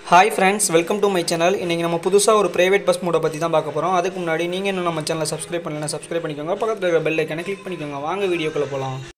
Hi friends, welcome to my channel. இன்னைக்கு நம்ம புதுசா ஒரு பிரைவேட் பஸ் மோட பத்தி தான் பார்க்க போறோம். அதுக்கு முன்னாடி நீங்க இன்னும் நம்ம சேனலை சப்ஸ்கிரைப் பண்ணலனா சப்ஸ்கிரைப் பண்ணிக்கோங்க. பக்கத்துல இருக்க பெல் ஐகானை கிளிக் பண்ணிக்கோங்க. வாங்க வீடியோக்குள்ள போலாம்.